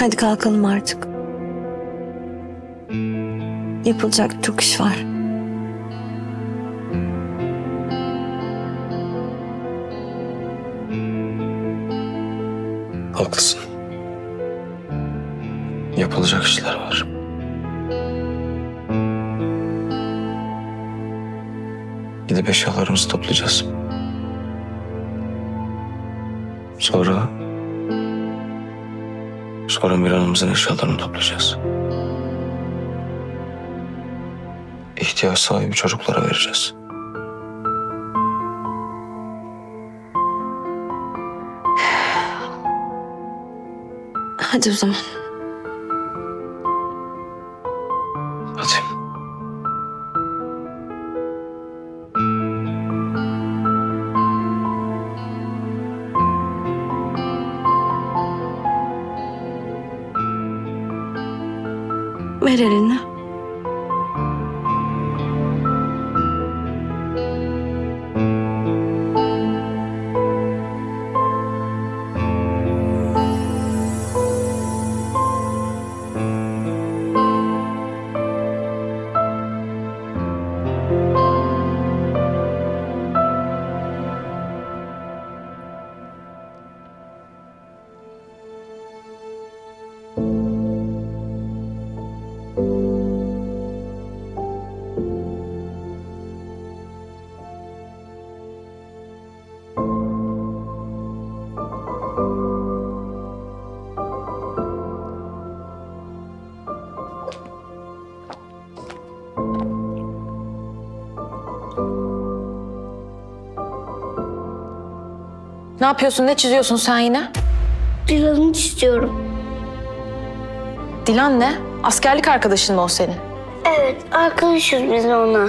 Hadi kalkalım artık. Yapılacak çok iş var. Haklısın. Yapılacak işler var. Gidip eşyalarımızı toplayacağız. Sonra Miran'ımızın eşyalarını toplayacağız. İhtiyaç sahibi çocuklara vereceğiz. Hadi o zaman. Hadi. Ver elini. Ne yapıyorsun? Ne çiziyorsun sen yine? Dilan'ı istiyorum. Dilan ne? Askerlik arkadaşın mı o senin? Evet, arkadaşız biz ona.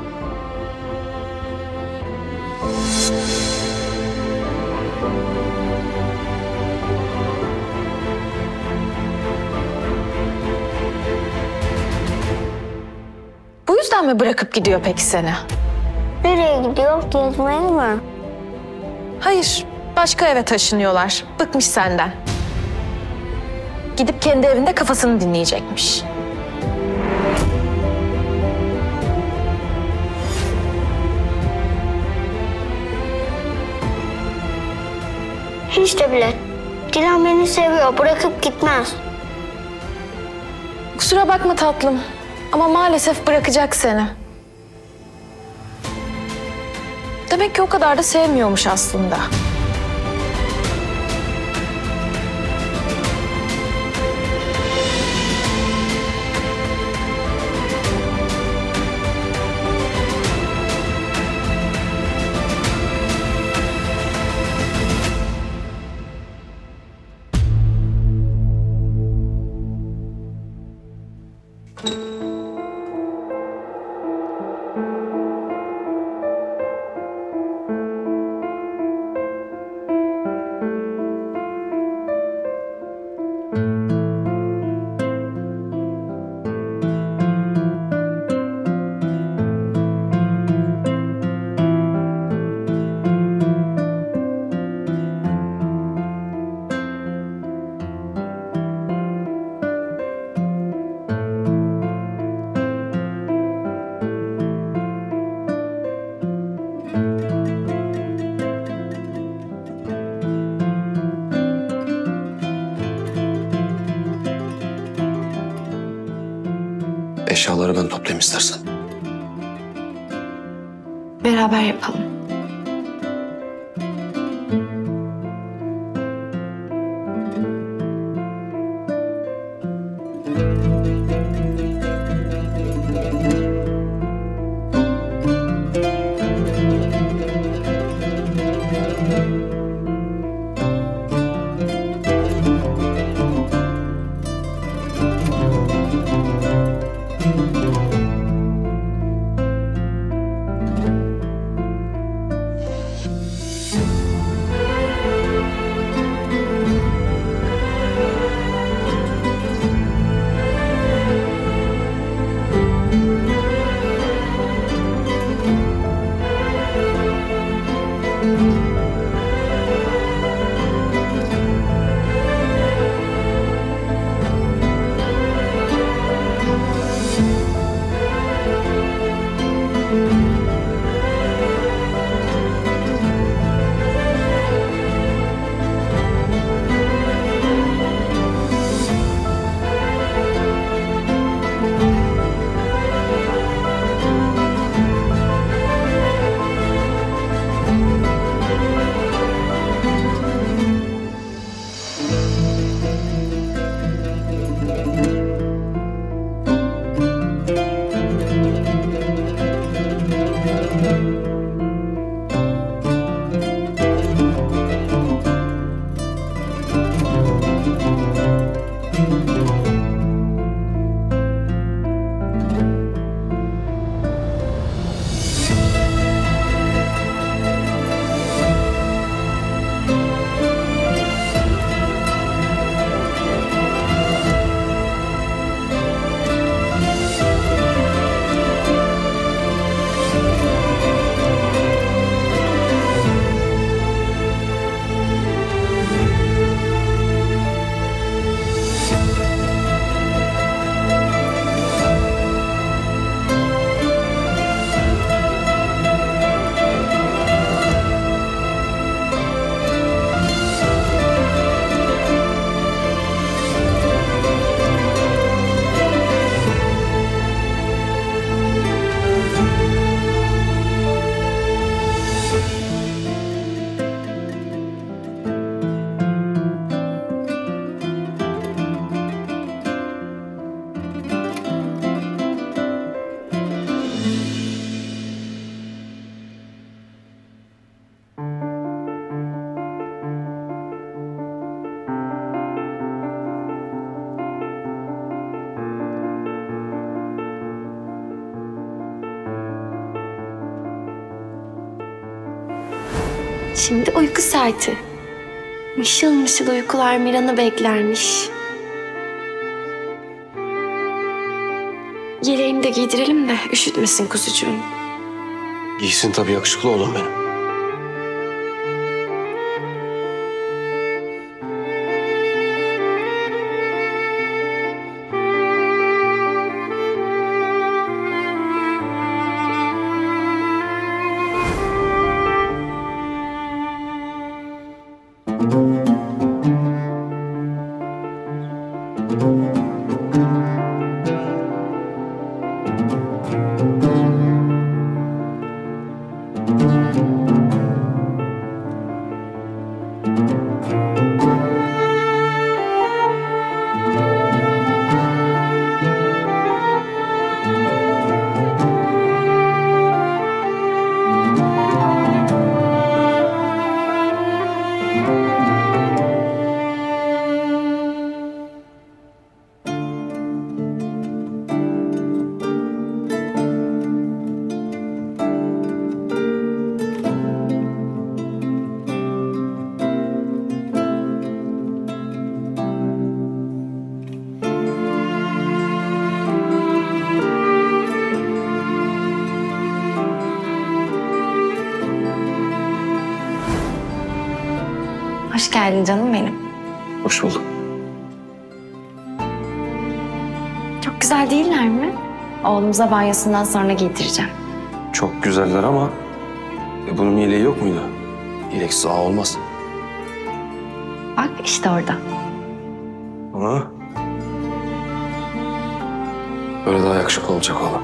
Bu yüzden mi bırakıp gidiyor peki seni? Nereye gidiyor? Gezmeye mi? Hayır, başka eve taşınıyorlar. Bıkmış senden. Gidip kendi evinde kafasını dinleyecekmiş. Hiç de bile. Dilan beni seviyor, bırakıp gitmez. Kusura bakma tatlım ama maalesef bırakacak seni. Demek ki o kadar da sevmiyormuş aslında. Eşyaları ben toplayayım istersen. Beraber yapalım. Şimdi uyku saati. Mışıl mışıl uykular Miran'ı beklermiş. Yeleğini de giydirelim de üşütmesin kuzucuğum. Giysin tabii, yakışıklı oğlum benim. Hoş geldin canım benim. Hoş bulduk. Çok güzel değiller mi? Oğlumuza banyosundan sonra giydireceğim. Çok güzeller ama bunun yeleği yok muydu? Yeleksiz ağa olmaz. Bak işte orada. Ama böyle daha yakışıklı olacak oğlum.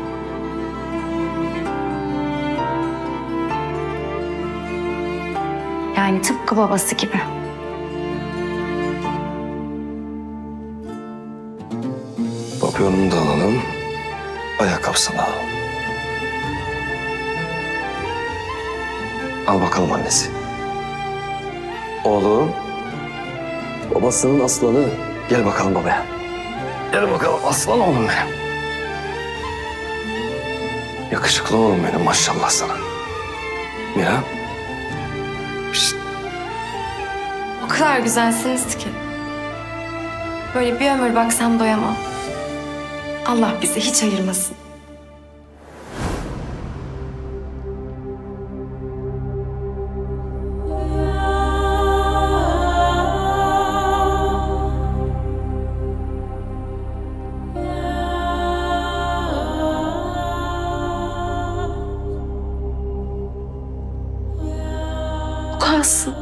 Yani tıpkı babası gibi. Papyonunu da alalım. Ayakkabısını da alalım. Al bakalım annesi. Oğlum. Babasının aslanı. Gel bakalım babaya. Gel bakalım aslan oğlum benim. Yakışıklı oğlum benim, maşallah sana. Mira. Şişt. O kadar güzelsiniz ki. Böyle bir ömür baksam doyamam. Allah bizi hiç ayırmasın. Bu kalsın.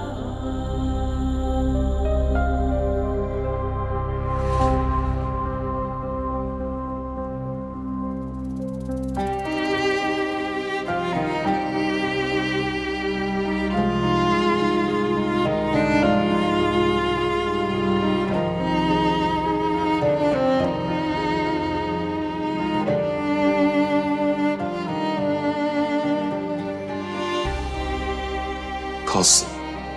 Kalsın.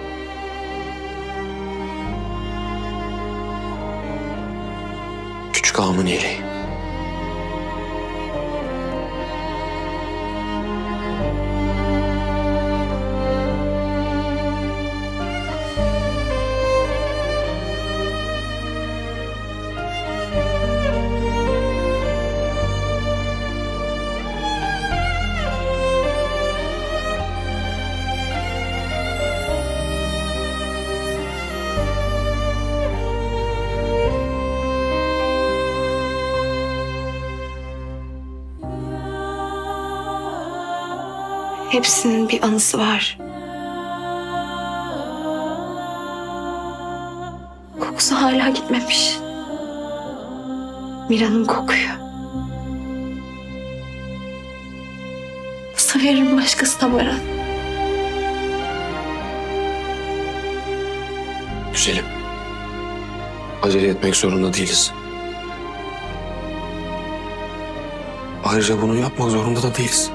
Küçük ağamın iyiliği. Hepsinin bir anısı var. Kokusu hala gitmemiş. Mira'nın kokuyor. Nasıl veririm başkasına Baran? Güzelim. Acele etmek zorunda değiliz. Ayrıca bunu yapmak zorunda da değiliz.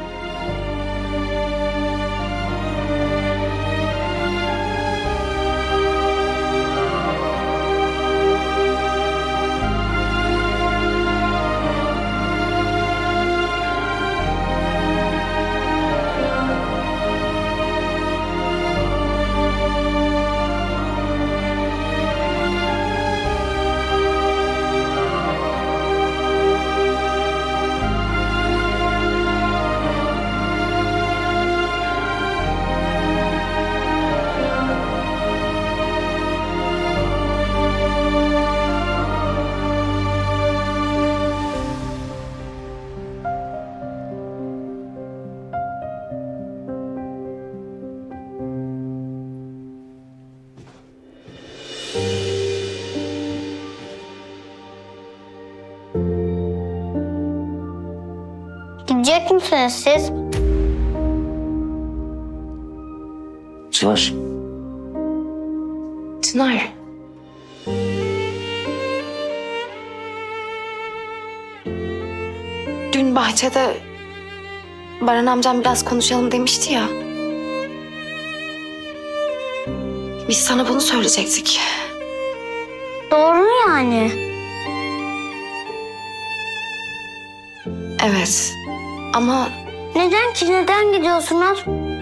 Gidecek misiniz siz? Çınar. Çınar. Dün bahçede Baran amcam biraz konuşalım demişti ya. Biz sana bunu söyleyecektik. Doğru mu yani? Evet. Ama Neden ki? Neden gidiyorsunuz?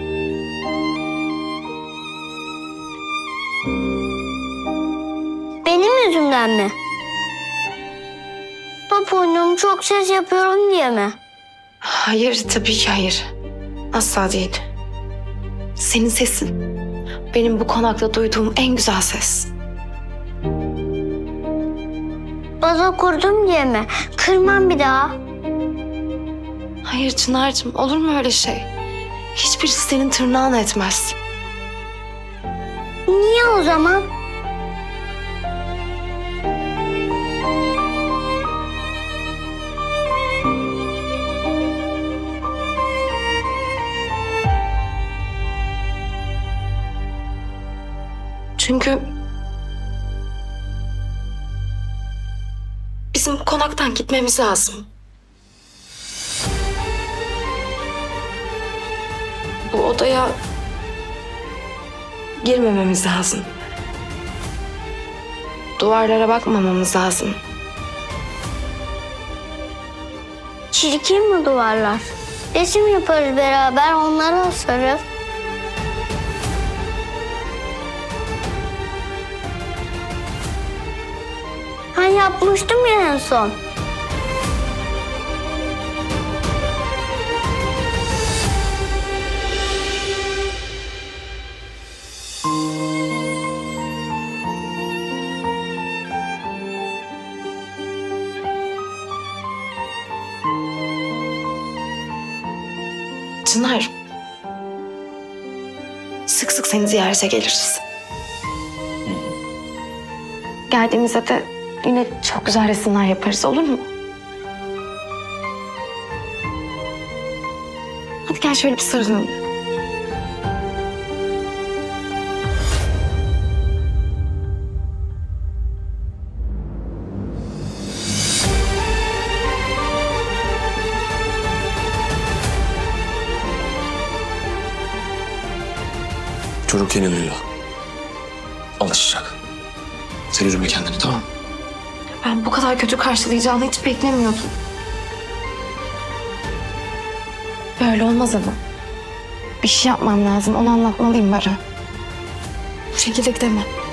Benim yüzümden mi? Top oynuyorum, çok ses yapıyorum diye mi? hayır, tabii ki hayır. Asla değil. Senin sesin benim bu konakta duyduğum en güzel ses. Baza kurdum diye mi? Kırmam bir daha. Hayır Çınar'cığım, olur mu öyle şey? Hiçbirisi senin tırnağın etmez. Niye o zaman? Çünkü bizim bu konaktan gitmemiz lazım. Bu odaya girmememiz lazım. Duvarlara bakmamamız lazım. Çirkin mi duvarlar? Resim yaparız beraber, onları asarız. Ben yapmıştım ya en son. Çınar, sık sık seni ziyarete geliriz. Geldiğimizde de yine çok güzel resimler yaparız, olur mu? Hadi gel şöyle bir sarılalım. Çocuk yeni duyuyor. Alışacak. Sen üzme kendini, tamam mı? Ben bu kadar kötü karşılayacağını hiç beklemiyordum. Böyle olmaz ama. Bir şey yapmam lazım, onu anlatmalıyım Baran. Bu şekilde gidemem.